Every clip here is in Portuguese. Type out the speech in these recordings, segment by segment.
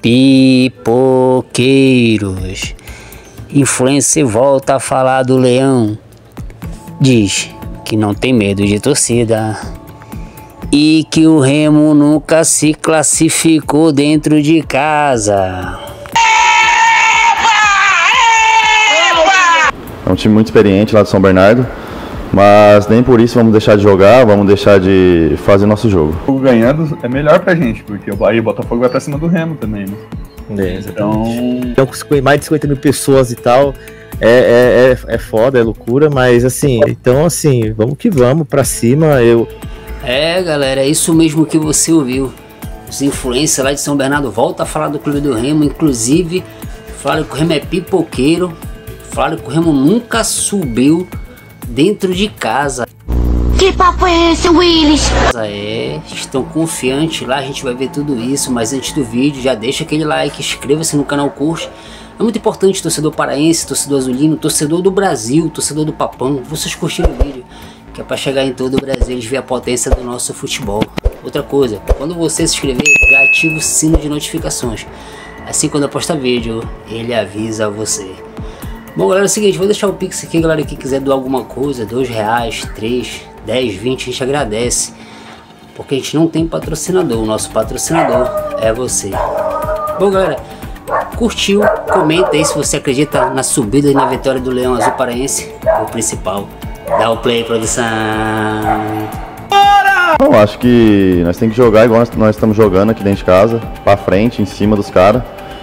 Pipoqueiros. Influencer volta a falar do Leão. Diz que não tem medo de torcida e que o Remo nunca se classificou dentro de casa. É um time muito experiente lá de São Bernardo, mas nem por isso vamos deixar de jogar, vamos deixar de fazer nosso jogo. O ganhando é melhor pra gente, porque aí o Botafogo vai pra cima do Remo também, né? Então, com mais de 50 mil pessoas e tal, é foda, é loucura, mas assim, então assim, vamos que vamos pra cima. Galera, é isso mesmo que você ouviu. Os influencers lá de São Bernardo voltam a falar do clube do Remo, inclusive falaram que o Remo é pipoqueiro, falaram que o Remo nunca subiu dentro de casa. Que papo é esse, Willis? Estão confiantes lá, a gente vai ver tudo isso, mas antes do vídeo já deixa aquele like, inscreva-se no canal, curte. É muito importante, torcedor paraense, torcedor azulino, torcedor do Brasil, torcedor do Papão, vocês curtiram o vídeo, que é para chegar em todo o Brasil, eles verem a potência do nosso futebol. Outra coisa, quando você se inscrever, já ativa o sino de notificações, assim quando eu postar vídeo, ele avisa você. Bom galera, é o seguinte, vou deixar o Pix aqui, galera, que quiser doar alguma coisa, R$2, 3, 10, 20, a gente agradece, porque a gente não tem patrocinador, o nosso patrocinador é você. Bom galera, curtiu? Comenta aí se você acredita na subida e na vitória do Leão Azul Paraense, o principal. Dá o play, produção. Eu acho que nós temos que jogar igual nós estamos jogando aqui dentro de casa, pra frente, em cima dos caras.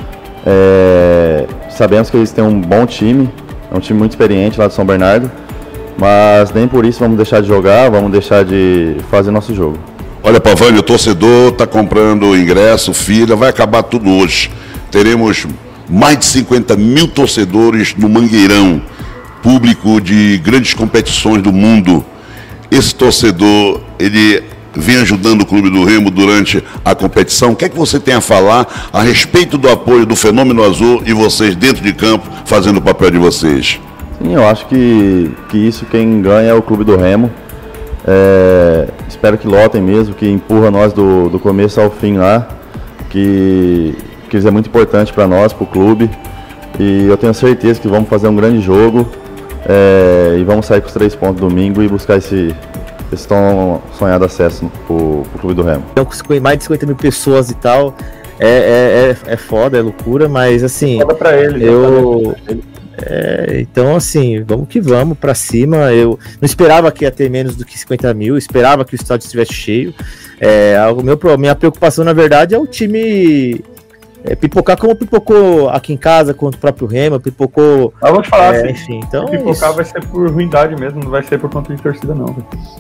Sabemos que eles têm um bom time, é um time muito experiente lá de São Bernardo, mas nem por isso vamos deixar de jogar, vamos deixar de fazer nosso jogo. Olha, Pavani, o torcedor está comprando ingresso, fila, vai acabar tudo hoje. Teremos mais de 50 mil torcedores no Mangueirão, público de grandes competições do mundo. Esse torcedor, ele vem ajudando o Clube do Remo durante a competição. O que é que você tem a falar a respeito do apoio do Fenômeno Azul e vocês dentro de campo fazendo o papel de vocês? Sim, eu acho que isso quem ganha é o Clube do Remo. Espero que lotem mesmo, que empurra nós do começo ao fim lá, que isso é muito importante para nós, para o clube, e eu tenho certeza que vamos fazer um grande jogo e vamos sair com os 3 pontos domingo e buscar esse tão sonhado acesso pro Clube do Remo. Então, com mais de 50 mil pessoas e tal, é foda, é loucura, mas assim, foda pra ele, então assim, vamos que vamos pra cima. Eu não esperava que ia ter menos do que 50 mil, esperava que o estádio estivesse cheio. Minha preocupação na verdade é o time pipocar como pipocou aqui em casa contra o próprio Remo, pipocou. Eu vou te falar assim, enfim, então pipocar vai ser por ruindade mesmo, não vai ser por conta de torcida não.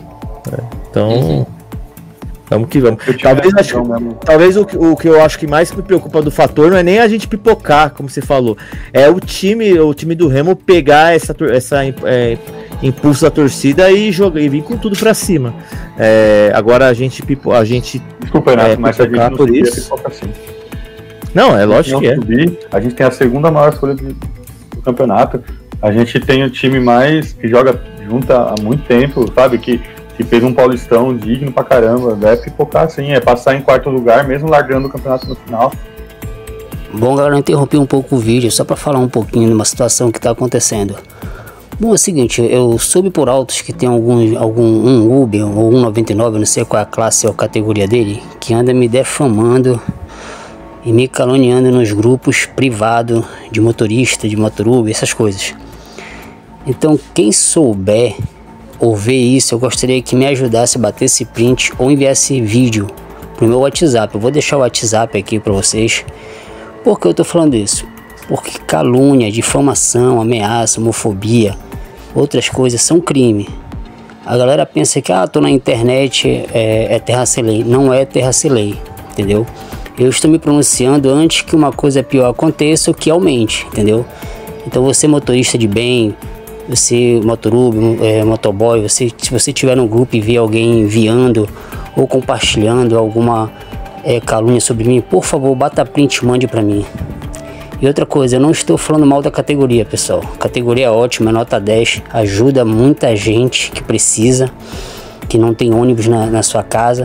Então vamos que vamos. Talvez o que eu acho que mais me preocupa do fator não é nem a gente pipocar, como você falou, é o time do Remo pegar essa impulso da torcida e vir com tudo pra cima. Agora a gente desculpa, Renato, mas a gente não por isso. Pipoca assim. Não, é lógico que a gente tem a segunda maior escolha do campeonato. A gente tem o time que joga junto há muito tempo, sabe? Que fez um Paulistão digno pra caramba. É pipocar assim, é passar em 4º lugar, mesmo largando o campeonato no final. Bom, galera, eu interrompi um pouco o vídeo só pra falar um pouquinho de uma situação que tá acontecendo. Bom, é o seguinte, eu soube por altos que tem um Uber ou 199, não sei qual é a classe ou a categoria dele, que anda me defamando e me caluniando nos grupos privados de motorista, de motoruber, essas coisas. Então, quem souber ou ver isso, eu gostaria que me ajudasse a bater esse print ou enviasse vídeo pro meu WhatsApp. Eu vou deixar o WhatsApp aqui para vocês. Por que eu tô falando isso? Porque calúnia, difamação, ameaça, homofobia, outras coisas são crime. A galera pensa que tô na internet, é terra sem lei. Não é terra sem lei, entendeu? Eu estou me pronunciando antes que uma coisa pior aconteça ou que aumente, entendeu? Então você motorista de bem, você motoruber, motoboy, se você tiver no grupo e ver alguém enviando ou compartilhando alguma calúnia sobre mim, por favor, bata print e mande pra mim. E outra coisa, eu não estou falando mal da categoria, pessoal. A categoria é ótima, é nota 10, ajuda muita gente que precisa, que não tem ônibus na sua casa.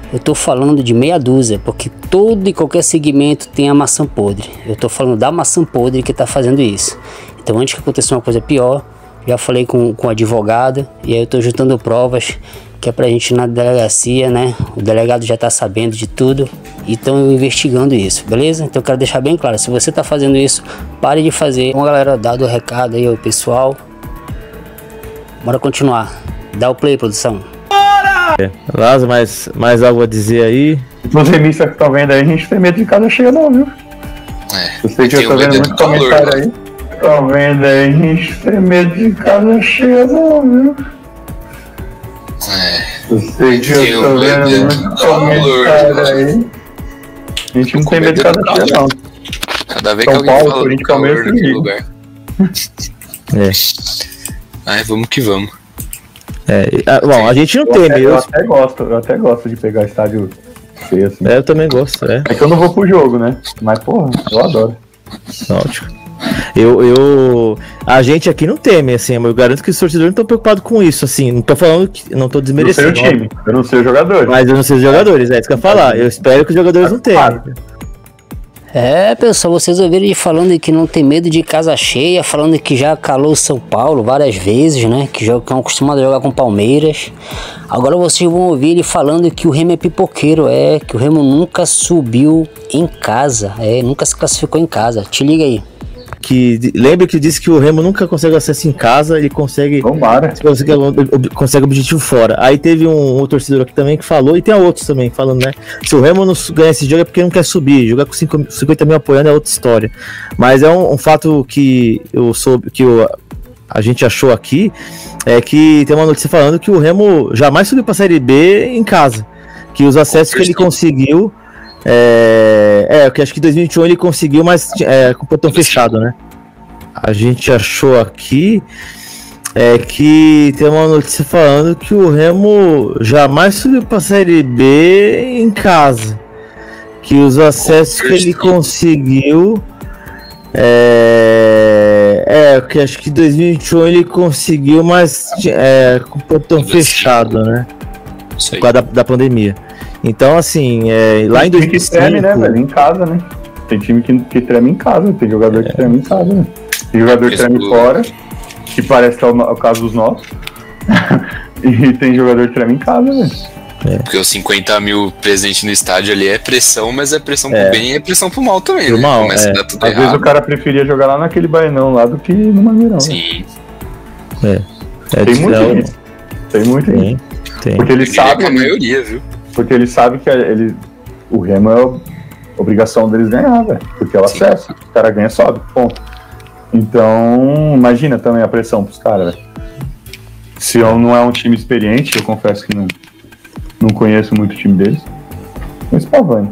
eu tô falando de meia dúzia, porque todo e qualquer segmento tem a maçã podre. Eu tô falando da maçã podre que tá fazendo isso. Então, antes que aconteça uma coisa pior, já falei com o advogado, e aí eu tô juntando provas, que é pra gente ir na delegacia, né? O delegado já tá sabendo de tudo e estão investigando isso, beleza? Então eu quero deixar bem claro, se você tá fazendo isso, pare de fazer. Bom, galera, dado o recado aí ao pessoal, bora continuar. Dá o play, produção. Lázaro, mais algo a dizer aí? Os remistas que estão vendo aí, a gente tem medo de casa cheia não, viu? Eu sei que eu tô vendo muito comentário aí. Estão vendo aí, a gente tem medo de casa cheia não, viu? Eu sei que eu tô vendo muito comentário aí. A gente não tem medo de casa cheia não. Cada vez que alguém fala de calor naquele lugar. Ai, vamos que vamos. Bom, a gente não tem mesmo. Eu até gosto de pegar estádio feio assim. Eu também gosto, É que eu não vou pro jogo, né? Mas, porra, eu adoro. Ótimo. A gente aqui não teme, assim, eu garanto que os torcedores não estão preocupados com isso, assim, não tô falando que, não tô desmerecendo. Eu não sei o time, eu não sei os jogadores. Mas eu não sei os jogadores, é isso que eu ia falar. Eu espero que os jogadores não tenham. Pessoal, vocês ouviram falando que não tem medo de casa cheia, falando que já calou São Paulo várias vezes, né? Que estão acostumados a jogar com Palmeiras. Agora vocês vão ouvir ele falando que o Remo é pipoqueiro, que o Remo nunca subiu em casa, nunca se classificou em casa. Te liga aí. Lembre que disse que o Remo nunca consegue acesso em casa, ele consegue objetivo fora. Aí teve um torcedor aqui também que falou, e tem outros também falando, né? Se o Remo não ganha esse jogo é porque não quer subir, jogar com 50 mil apoiando é outra história. Mas é um fato que eu soube, a gente achou aqui, é que tem uma notícia falando que o Remo jamais subiu pra Série B em casa, que os acessos que ele conseguiu que acho que em 2021 ele conseguiu, mas com o portão fechado, né? A gente achou aqui que tem uma notícia falando que o Remo jamais subiu pra Série B em casa, que os acessos que ele conseguiu que acho que em 2021 ele conseguiu, mas com o portão fechado, né? Por causa da pandemia. Então, assim, lá em 2005... que treme, né, velho? Em casa, né? Tem time que treme em casa, tem jogador que treme em casa, né? Tem jogador que treme fora, que parece que é o caso dos nossos. E tem jogador que treme em casa, velho. Porque os 50 mil presentes no estádio ali é pressão, mas é pressão pro bem e é pressão pro mal também, pro né? Mal, começa a dar tudo Às errado. vezes o cara preferia jogar lá naquele Bainão lá do que no Mangueirão. Sim. Tem muito isso. Tem muito isso. Tem. Porque ele sabe... a maioria, viu? Porque ele sabe que o Remo é obrigação deles ganhar, velho. Porque é o acesso. O cara ganha, sobe. Ponto. Então, imagina também a pressão pros caras, velho. Se não é um time experiente, eu confesso que não conheço muito o time deles. Mas Pavani.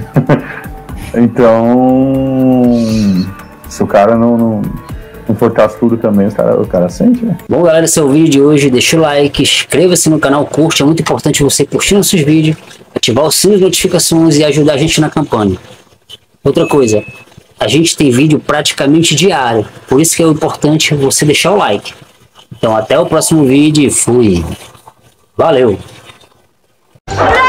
Então, se o cara não fortasse tudo também, o cara sente, né? Bom, galera, esse é o vídeo de hoje. Deixa o like, inscreva-se no canal, curte. É muito importante você curtir nossos vídeos, ativar o sino de notificações e ajudar a gente na campanha. Outra coisa, a gente tem vídeo praticamente diário, por isso que é importante você deixar o like. Então até o próximo vídeo e fui. Valeu!